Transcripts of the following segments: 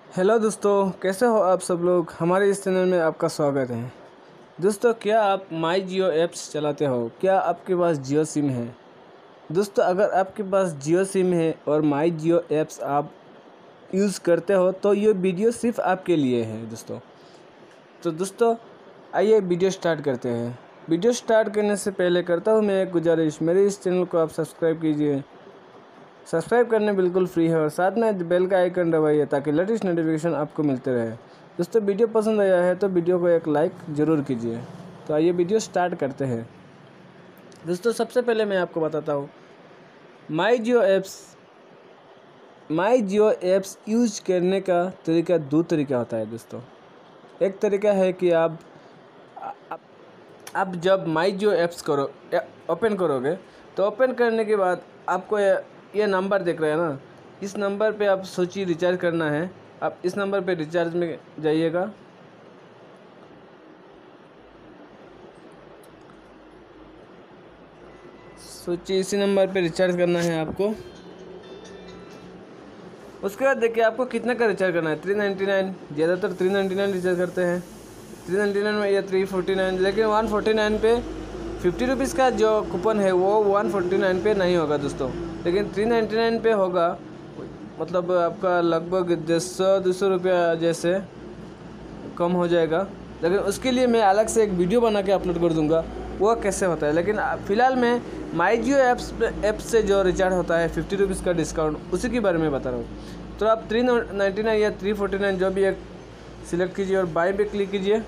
Hello दोस्तों, कैसे हो आप सब लोग। हमारे इस चैनल में आपका स्वागत है। दोस्तों, क्या आप माई जियो ऐप्स चलाते हो? क्या आपके पास जियो सिम है? दोस्तों, अगर आपके पास जियो सिम है और माई जियो ऐप्स आप यूज़ करते हो तो ये वीडियो सिर्फ आपके लिए है दोस्तों आइए वीडियो स्टार्ट करते हैं। वीडियो स्टार्ट करने से पहले करता हूँ मैं एक गुजारिश, मेरे इस चैनल को आप सब्सक्राइब कीजिए। सब्सक्राइब करने बिल्कुल फ्री है और साथ में बेल का आइकन दबाइए ताकि लेटेस्ट नोटिफिकेशन आपको मिलते रहे। दोस्तों, वीडियो पसंद आया है तो वीडियो को एक लाइक ज़रूर कीजिए। तो आइए वीडियो स्टार्ट करते हैं। दोस्तों, सबसे पहले मैं आपको बताता हूँ माई जियो ऐप्स यूज करने का तरीका दो तरीका होता है दोस्तों। एक तरीका है कि आप जब माई जियो ऐप्स ओपन करोगे तो ओपन करने के बाद आपको ये नंबर दिख रहा है ना, इस नंबर पे आप सोचिए रिचार्ज करना है। आप इस नंबर पे रिचार्ज में जाइएगा। सोचिए इसी नंबर पे रिचार्ज करना है आपको। उसके बाद देखिए आपको कितना का रिचार्ज करना है। 399, ज़्यादातर 399 रिचार्ज करते हैं। 399 में या 349, लेकिन 149 पे 50 रुपीज़ का जो कूपन है वो 149 पे नहीं होगा दोस्तों, लेकिन 399 पे होगा। मतलब आपका लगभग 150-200 रुपया जैसे कम हो जाएगा। लेकिन उसके लिए मैं अलग से एक वीडियो बना के अपलोड कर दूंगा वो कैसे होता है। लेकिन फ़िलहाल मैं माई जियो ऐप से जो रिचार्ज होता है 50 रुपीज़ का डिस्काउंट, उसी के बारे में बता रहा हूँ। तो आप 399 या 349 जो भी एक सिलेक्ट कीजिए और बाय पे क्लिक कीजिए।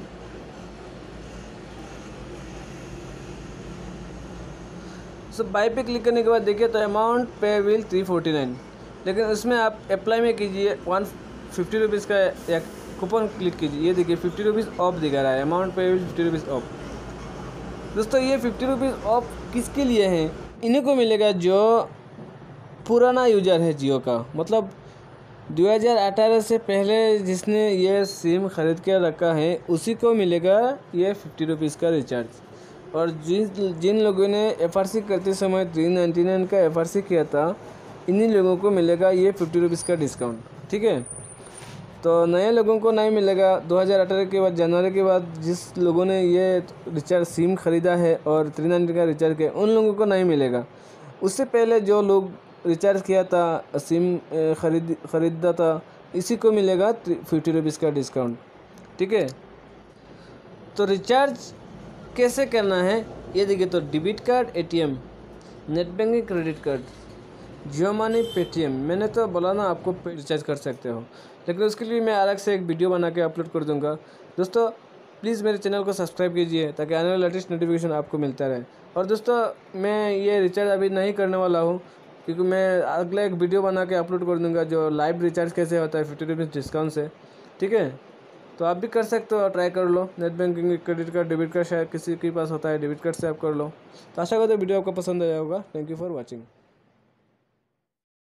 बाय पे क्लिक करने के बाद देखिए तो अमाउंट पे विल 349, लेकिन उसमें आप अप्लाई में कीजिए 150 रुपीज़ का एक कूपन क्लिक कीजिए। ये देखिए 50 रुपीज़ ऑफ दिखा रहा है, अमाउंट पे विल 50 रुपीज़ ऑफ। दोस्तों, ये 50 रुपीज़ ऑफ किसके लिए है? इन्हीं को मिलेगा जो पुराना यूजर है जियो का, मतलब 2018 से पहले जिसने ये सिम ख़रीद के रखा है उसी को मिलेगा ये 50 रुपीज़ का रिचार्ज। और जिन लोगों ने FRC करते समय 399 का FRC किया था, इन्हीं लोगों को मिलेगा ये 50 रुपीज़ का डिस्काउंट। ठीक है, तो नए लोगों को नहीं मिलेगा। 2018 के बाद जनवरी के बाद जिस लोगों ने ये रिचार्ज सिम ख़रीदा है और 399 का रिचार्ज किया, उन लोगों को नहीं मिलेगा। उससे पहले जो लोग रिचार्ज किया था, सिम ख़रीदा था, इसी को मिलेगा 50 रुपीज़ का डिस्काउंट। ठीक है, तो रिचार्ज कैसे करना है ये देखिए। तो debit card, ATM, net banking, credit card, Jio money, Paytm, मैंने तो बोला ना आपको रिचार्ज कर सकते हो, लेकिन उसके लिए मैं अलग से एक वीडियो बना के अपलोड कर दूंगा। दोस्तों, प्लीज़ मेरे चैनल को सब्सक्राइब कीजिए ताकि आने वाला लेटेस्ट नोटिफिकेशन आपको मिलता रहे। और दोस्तों, मैं ये रिचार्ज अभी नहीं करने वाला हूँ क्योंकि मैं अगला एक वीडियो बना के अपलोड कर दूँगा जो लाइव रिचार्ज कैसे होता है 50 रुपीज़ डिस्काउंट से। ठीक है, तो आप भी कर सकते हो, ट्राई कर लो। Net banking, credit card, debit card शायद किसी के पास होता है, डेबिट कार्ड से आप कर लो। तो आशा करते वीडियो आपको पसंद आया होगा। Thank you for watching.